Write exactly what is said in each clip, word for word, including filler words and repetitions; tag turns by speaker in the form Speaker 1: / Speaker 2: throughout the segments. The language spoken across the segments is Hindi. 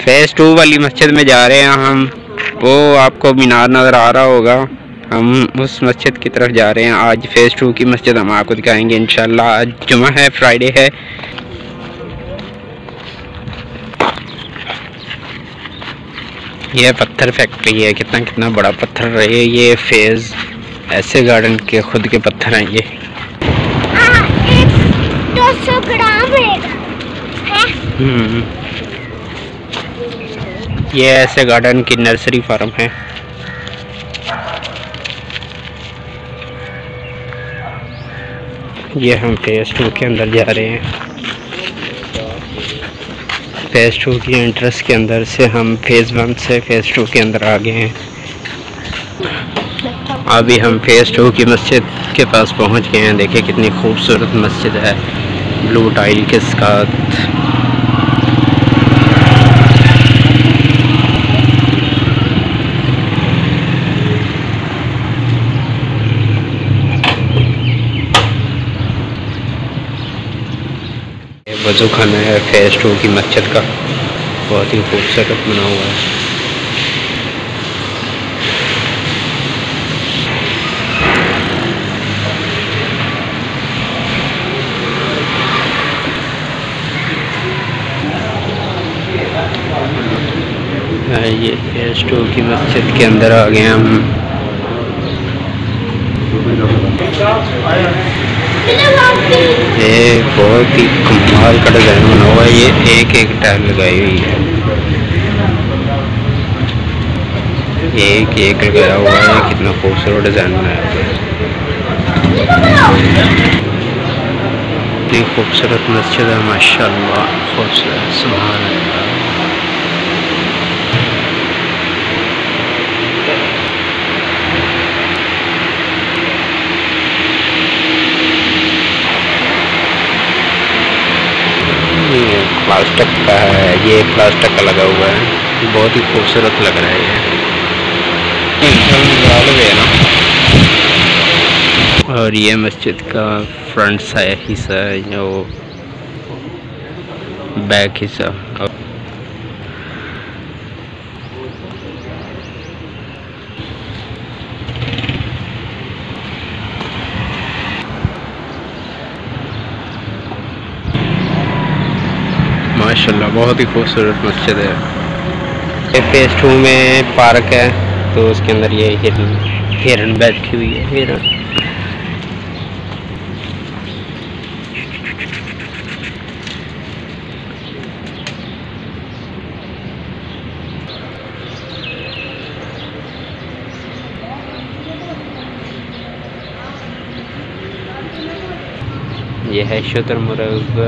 Speaker 1: फेज़ टू वाली मस्जिद में जा रहे हैं हम। वो आपको मीनार नज़र आ रहा होगा, हम उस मस्जिद की तरफ जा रहे हैं। आज फेज़ टू की मस्जिद हम आपको दिखाएंगे इंशाल्लाह। आज जुमा है, फ्राइडे है। ये पत्थर फैक्ट्री है, कितना कितना बड़ा पत्थर है ये। फेज़ ऐसे गार्डन के खुद के पत्थर हैं ये।
Speaker 2: दो सौ ग्राम है।
Speaker 1: ये ऐसे गार्डन की नर्सरी फार्म है। ये हम फेज़ टू के अंदर जा रहे हैं। फेज़ टू की एंट्रेंस के अंदर से हम फेज़ वन से फेज़ टू के अंदर आ गए हैं। अभी हम फेज़ टू की मस्जिद के पास पहुंच गए हैं। देखिए कितनी खूबसूरत मस्जिद है, ब्लू टाइल के साथ। वज़ू खाना है फेज़ टू की मस्जिद का, बहुत ही खूबसूरत बना हुआ है। ये फेज़ टू की मस्जिद के अंदर आ गए हम। ये बहुत ही कमाल का डिज़ाइन बना हुआ है। ये एक एक टाइल लगाई हुई है, एक एक लगाया हुआ है। कितना खूबसूरत डिज़ाइन बनाया हुआ है। इतनी खूबसूरत मस्जिद है माशाल्लाह, खूबसूरत, सुभान अल्लाह। प्लास्टिक का है, ये प्लास्टिक का लगा हुआ है, बहुत ही खूबसूरत लग रहा है ये ना। और ये मस्जिद का फ्रंट साइड हिस्सा है, जो बैक हिस्सा। माशाल्लाह बहुत ही खूबसूरत मस्जिद है। फेज़ टू में पार्क है, तो उसके अंदर ये हिरन हिरन बैठी हुई है। हिरन ये है शुतुरमुर्ग।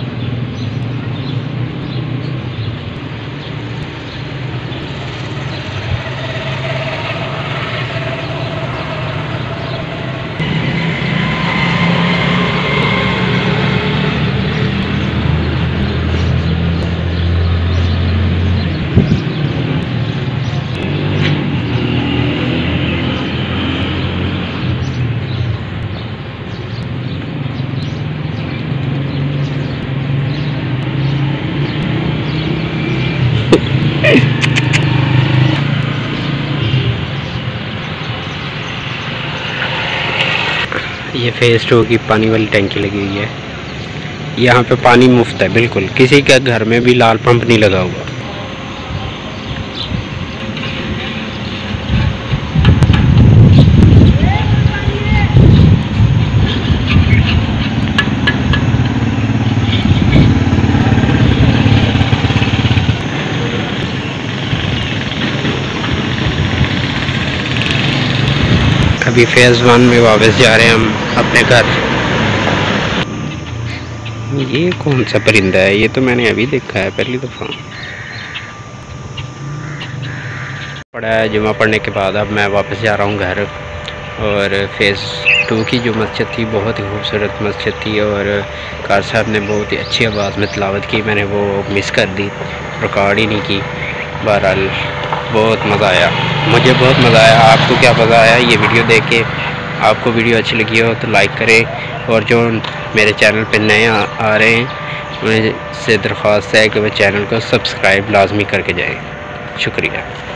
Speaker 1: ये फेज़ टू की पानी वाली टंकी लगी हुई है। यहाँ पे पानी मुफ्त है बिल्कुल, किसी के घर में भी लाल पंप नहीं लगा हुआ। अभी फेज़ वन में वापस जा रहे हैं हम अपने घर। ये कौन सा परिंदा है? ये तो मैंने अभी देखा है पहली दफ़ा। पढ़ा है, जुमा पढ़ने के बाद अब मैं वापस जा रहा हूँ घर। और फेज़ टू की जो मस्जिद थी बहुत ही खूबसूरत मस्जिद थी, और कार साहब ने बहुत ही अच्छी आवाज़ में तिलावत की। मैंने वो मिस कर दी, रिकॉर्ड ही नहीं की। बहरहाल बहुत मज़ा आया, मुझे बहुत मज़ा आया। आपको क्या मज़ा आया ये वीडियो देख के? आपको वीडियो अच्छी लगी हो तो लाइक करें, और जो मेरे चैनल पे नए आ, आ रहे हैं उन्हें से दरख्वास्त है कि वह चैनल को सब्सक्राइब लाजमी करके जाएँ। शुक्रिया।